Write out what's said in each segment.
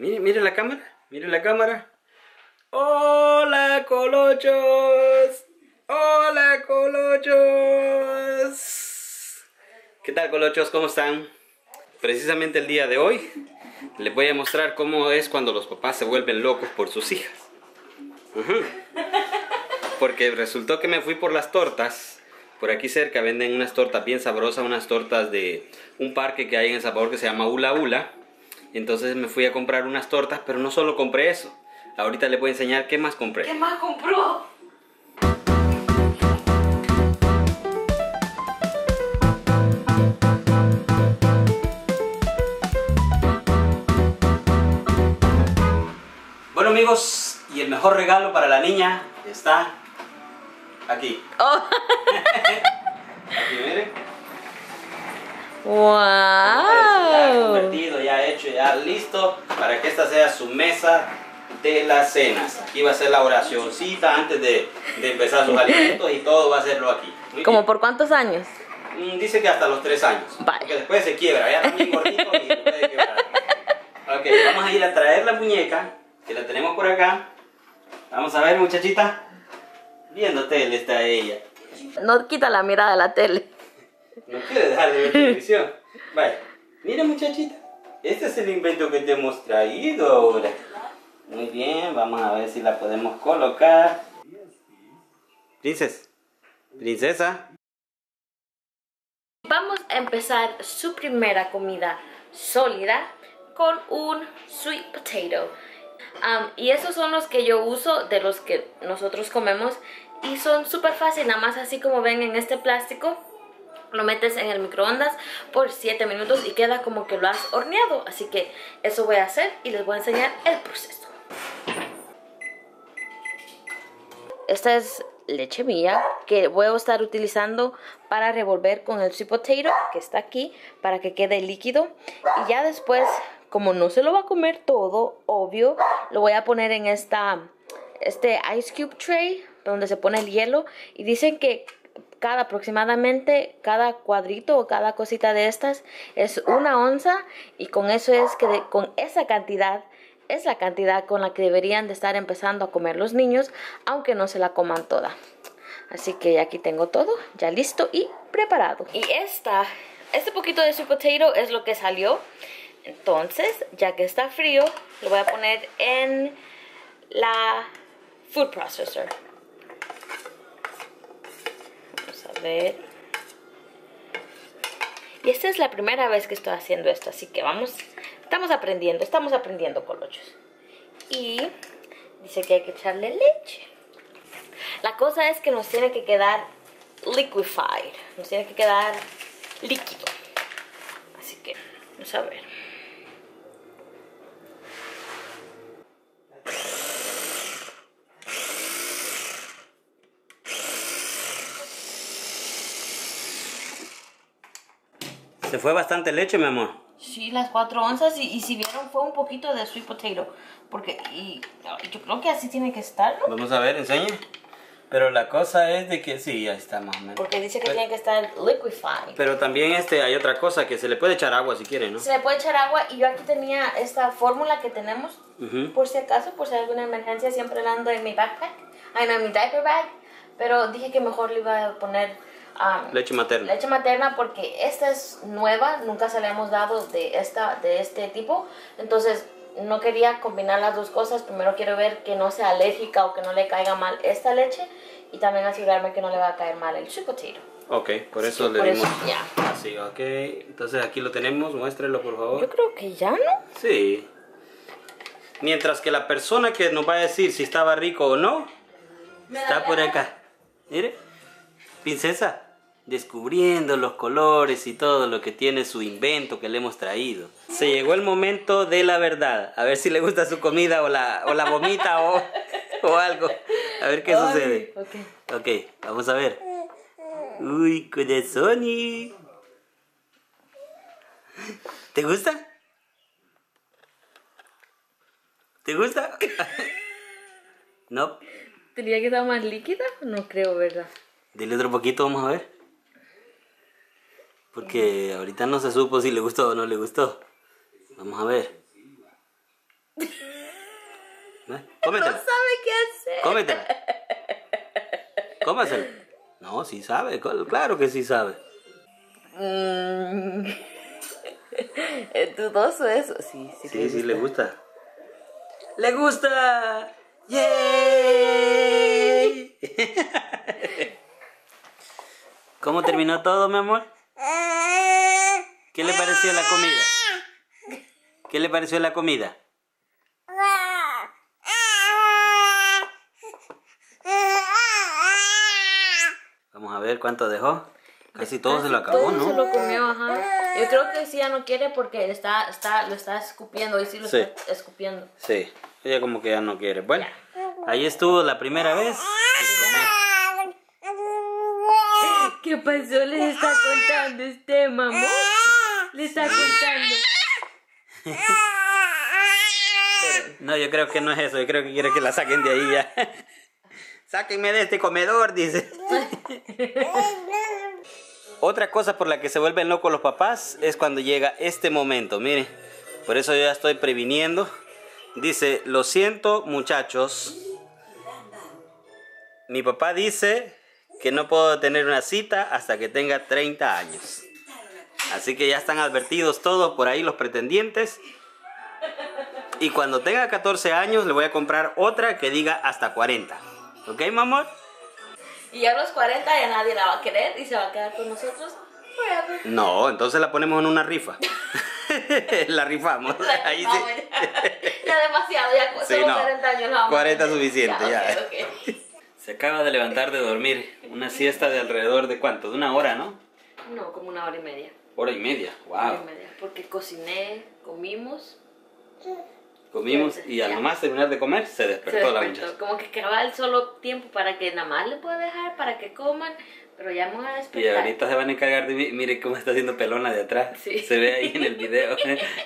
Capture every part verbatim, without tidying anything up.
Mire, mire la cámara. Mire la cámara. ¡Hola, colochos! ¡Hola, colochos! ¿Qué tal, colochos? ¿Cómo están? Precisamente el día de hoy les voy a mostrar cómo es cuando los papás se vuelven locos por sus hijas. Uh-huh. Porque resultó que me fui por las tortas. Por aquí cerca venden unas tortas bien sabrosas, unas tortas de un parque que hay en El Salvador que se llama Ula Ula. Entonces me fui a comprar unas tortas, pero no solo compré eso. Ahorita les voy a enseñar qué más compré. ¿Qué más compró? Bueno, amigos, y el mejor regalo para la niña está aquí. Oh. Aquí, miren. ¡Wow! Ya convertido, ya hecho, ya listo para que esta sea su mesa de las cenas. Aquí va a ser la oracioncita antes de, de empezar sus alimentos y todo va a hacerlo aquí. Muy ¿Como bien. por cuántos años? Mm, Dice que hasta los tres años. Vale. Porque después se quiebra, ya también gordito y se puede quebrar. Ok, vamos a ir a traer la muñeca, que la tenemos por acá. Vamos a ver, muchachita. Viendo tele está ella. No quita la mirada de la tele. No quiere dejar de ver televisión. Vaya, mira, muchachita. Este es el invento que te hemos traído ahora. Muy bien, vamos a ver si la podemos colocar. Princesa. Princesa. Vamos a empezar su primera comida sólida con un sweet potato. Um, y esos son los que yo uso, de los que nosotros comemos. Y son súper fáciles, nada más así como ven en este plástico. Lo metes en el microondas por siete minutos y queda como que lo has horneado. Así que eso voy a hacer y les voy a enseñar el proceso. Esta es leche mía que voy a estar utilizando para revolver con el sweet potato que está aquí para que quede líquido. Y ya después, como no se lo va a comer todo, obvio, lo voy a poner en esta, este ice cube tray donde se pone el hielo. Y dicen que cada aproximadamente, cada cuadrito o cada cosita de estas es una onza. Y con eso es que de, con esa cantidad es la cantidad con la que deberían de estar empezando a comer los niños, aunque no se la coman toda. Así que aquí tengo todo ya listo y preparado. Y esta, este poquito de sweet potato es lo que salió. Entonces, ya que está frío, lo voy a poner en la food processor. Vamos a ver. Y esta es la primera vez que estoy haciendo esto, así que vamos, estamos aprendiendo, estamos aprendiendo, colochos. Y dice que hay que echarle leche. La cosa es que nos tiene que quedar liquefied, nos tiene que quedar líquido. Así que, vamos a ver. Se fue bastante leche, mi amor. Sí, las cuatro onzas y, y si vieron fue un poquito de sweet potato. Porque y, yo creo que así tiene que estar, ¿no? Vamos a ver, enseñe. Pero la cosa es de que sí, ya está más o menos. Porque dice que pero, tiene que estar liquefied. Pero también este, hay otra cosa que se le puede echar agua si quiere, ¿no? Se le puede echar agua y yo aquí tenía esta fórmula que tenemos. Uh-huh. Por si acaso, por si hay alguna emergencia, siempre la ando en mi backpack. Ay, no, en mi diaper bag. Pero dije que mejor le iba a poner Um, leche materna. Leche materna porque esta es nueva, nunca se la hemos dado de, esta, de este tipo. Entonces no quería combinar las dos cosas. Primero quiero ver que no sea alérgica o que no le caiga mal esta leche. Y también asegurarme que no le va a caer mal el sweet potato. Ok, por eso sí, le por dimos eso, ya. así, ok. Entonces aquí lo tenemos, muéstrelo por favor. Yo creo que ya, ¿no? Sí. Mientras que la persona que nos va a decir si estaba rico o no, está por acá. Mire, princesa, descubriendo los colores y todo lo que tiene su invento que le hemos traído. Se llegó el momento de la verdad. A ver si le gusta su comida o la, o la vomita o, o algo. A ver qué Ay, sucede. okay. Ok, vamos a ver. Uy, corazón. ¿Te gusta? ¿Te gusta? No. ¿Tenía que estar más líquida? No creo, ¿verdad? Dile otro poquito, vamos a ver. Porque ahorita no se supo si le gustó o no le gustó. Vamos a ver. Cómetela. No sabe qué hacer. Cómetela. Cómasela. No, sí sabe, claro que sí sabe. Mm. ¿Es dudoso eso? Sí, sí. Sí, sí, le gusta. ¡Le gusta! ¡Yay! ¿Cómo terminó todo, mi amor? ¿Qué le pareció la comida? ¿Qué le pareció la comida? Vamos a ver cuánto dejó. Casi todo se lo acabó, todo ¿no? Se lo comió, ajá. Yo creo que sí ya no quiere porque está, está, lo está escupiendo. Y sí lo Sí. está escupiendo. Sí, ella como que ya no quiere. Bueno, ahí estuvo la primera vez. ¿Qué pasó? ¿Les está contando usted, mamá? ¿Le está contando? No, yo creo que no es eso. Yo creo que quiere que la saquen de ahí ya. Sáquenme de este comedor, dice. Otra cosa por la que se vuelven locos los papás es cuando llega este momento. Mire, por eso yo ya estoy previniendo. Dice, lo siento, muchachos. Mi papá dice que no puedo tener una cita hasta que tenga treinta años. Así que ya están advertidos todos por ahí los pretendientes. Y cuando tenga catorce años le voy a comprar otra que diga hasta cuarenta. ¿Ok, mi amor? Y a los cuarenta ya nadie la va a querer y se va a quedar con nosotros forever. No, entonces la ponemos en una rifa. La rifamos. La Ahí sí. rifamos ya. Ya demasiado, ya Sí, solo no. cuarenta años la vamos a cuarenta tener. suficiente, ya. Ok, ok. Se acaba de levantar de dormir. Una siesta de alrededor de ¿cuánto? De una hora, ¿no? No, como una hora y media. Hora y media. Hora y Wow. media. Porque cociné, comimos. Comimos y al Ya. nomás terminar de comer se despertó, Se la despertó. muchacha. Como que cabal solo tiempo para que nada más le pueda dejar, para que coman. Pero ya me voy a Y despertar. ahorita se van a encargar de mí. Mire cómo está haciendo pelona de atrás. Sí. Se ve ahí en el video.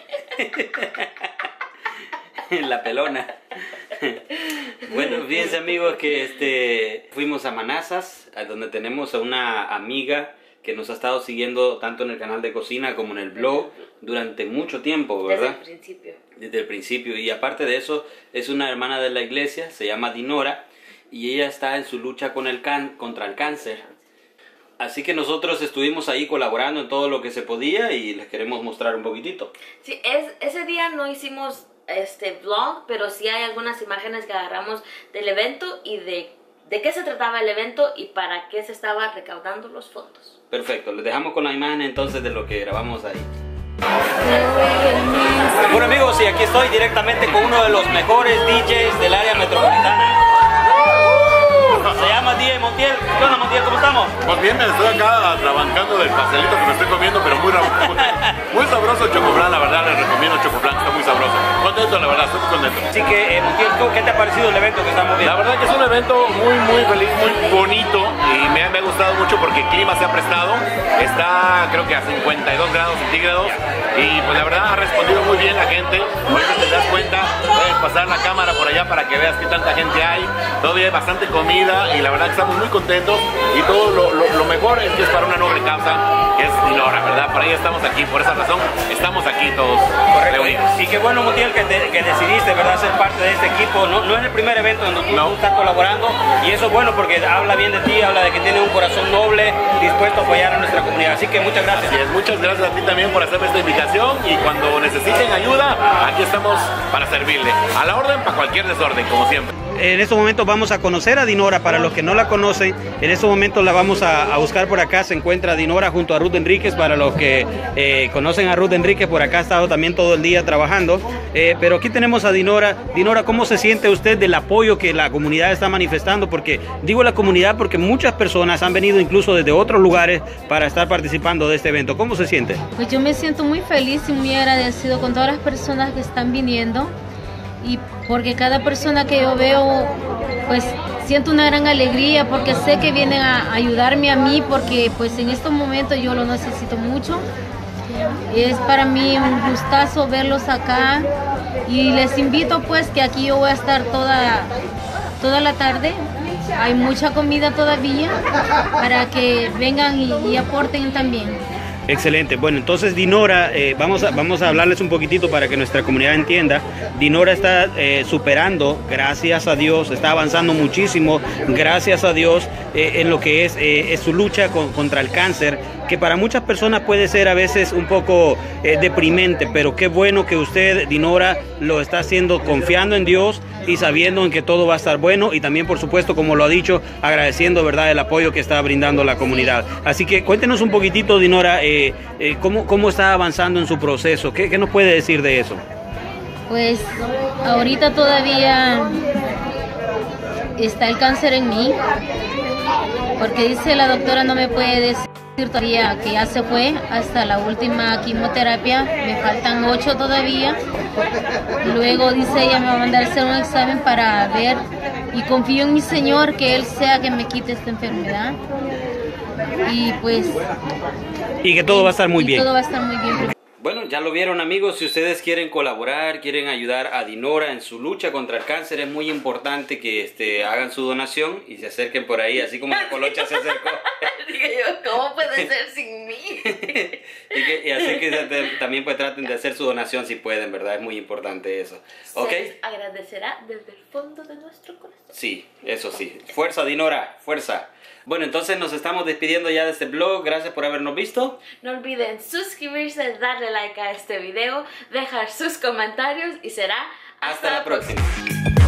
La pelona. Bueno, fíjense amigos que este fuimos a Manazas, a donde tenemos a una amiga que nos ha estado siguiendo tanto en el canal de cocina como en el blog durante mucho tiempo, Desde ¿verdad? el principio. Desde el principio. Y aparte de eso, es una hermana de la iglesia, se llama Dinora, y ella está en su lucha con el can contra el cáncer. Así que nosotros estuvimos ahí colaborando en todo lo que se podía y les queremos mostrar un poquitito. Sí, es, ese día no hicimos este vlog, pero sí hay algunas imágenes que agarramos del evento y de, de qué se trataba el evento y para qué se estaba recaudando los fondos. Perfecto, les dejamos con la imagen entonces de lo que grabamos ahí. Bueno amigos, y aquí estoy directamente con uno de los mejores D Js del área metropolitana. Se llama D J Montiel. ¿Qué onda, Montiel? ¿Cómo estamos? Pues bien, me estoy acá trabajando del pastelito que me estoy comiendo, pero muy, muy, muy sabroso el chocoflan, la verdad, les recomiendo el chocoflan, está muy sabroso. Contento, la verdad, estoy muy contento. Así que, eh, Montiel, ¿qué te ha parecido el evento que estamos La viendo? verdad que es un evento muy, muy feliz, muy bonito y me, me ha gustado mucho porque el clima se ha prestado. Está, creo que a cincuenta y dos grados centígrados y pues la verdad ha respondido muy bien la gente. Ahorita te das cuenta, puedes pasar la cámara por allá para que veas qué tanta gente hay. Todavía hay bastante comida y la verdad que estamos muy contentos y todo lo, lo, lo mejor es que es para una noble causa, que es Dinora, ¿verdad? Por ahí estamos aquí, por esa razón estamos aquí todos reunidos. Y qué bueno, Montiel, que, te- que decidiste, ¿verdad?, ser parte de este equipo. No, no es el primer evento donde tú, No. tú estás colaborando y eso es bueno porque habla bien de ti, habla de que tienes un corazón noble, dispuesto a apoyar a nuestra comunidad. Así que muchas gracias. Así es, muchas gracias a ti también por hacerme esta invitación y cuando necesiten ayuda, aquí estamos para servirle. A la orden, para cualquier desorden, como siempre. En estos momentos vamos a conocer a Dinora. Para los que no la conocen, en estos momentos la vamos a, a buscar por acá. Se encuentra Dinora junto a Ruth Enríquez. Para los que eh, conocen a Ruth Enríquez, por acá ha estado también todo el día trabajando. Eh, pero aquí tenemos a Dinora. Dinora, ¿cómo se siente usted del apoyo que la comunidad está manifestando? Porque digo la comunidad porque muchas personas han venido incluso desde otros lugares para estar participando de este evento. ¿Cómo se siente? Pues yo me siento muy feliz y muy agradecido con todas las personas que están viniendo y porque cada persona que yo veo, pues siento una gran alegría porque sé que vienen a ayudarme a mí porque pues en estos momentos yo lo necesito mucho. Es para mí un gustazo verlos acá y les invito pues que aquí yo voy a estar toda, toda la tarde. Hay mucha comida todavía para que vengan y, y aporten también. Excelente. Bueno, entonces Dinora, eh, vamos, a, vamos a hablarles un poquitito para que nuestra comunidad entienda. Dinora está eh, superando, gracias a Dios, está avanzando muchísimo, gracias a Dios, eh, en lo que es, eh, es su lucha con, contra el cáncer, que para muchas personas puede ser a veces un poco eh, deprimente, pero qué bueno que usted, Dinora, lo está haciendo confiando en Dios y sabiendo en que todo va a estar bueno, y también, por supuesto, como lo ha dicho, agradeciendo, ¿verdad?, el apoyo que está brindando la comunidad. Así que cuéntenos un poquitito, Dinora, eh, eh, cómo, cómo está avanzando en su proceso. ¿Qué, qué nos puede decir de eso? Pues ahorita todavía está el cáncer en mí, porque dice la doctora no me puede decir todavía que ya se fue hasta la última quimioterapia, me faltan ocho todavía. Luego dice ella me va a mandar a hacer un examen para ver, y confío en mi Señor que Él sea que me quite esta enfermedad, y pues y que todo va a estar muy bien. Todo va a estar muy bien. Bueno, ya lo vieron, amigos. Si ustedes quieren colaborar, quieren ayudar a Dinora en su lucha contra el cáncer, es muy importante que este, hagan su donación y se acerquen por ahí, así como la Colocha se acercó. Dije yo, ¿cómo puede ser sin mí? y, que, y así que te, también pues traten de hacer su donación si pueden, ¿verdad? Es muy importante eso. ¿Ok? Se agradecerá desde el fondo de nuestro corazón. Sí, eso sí. Fuerza, Dinora, fuerza. Bueno, entonces nos estamos despidiendo ya de este vlog. Gracias por habernos visto. No olviden suscribirse, darle like a este video, dejar sus comentarios y será hasta, hasta la próxima. próxima.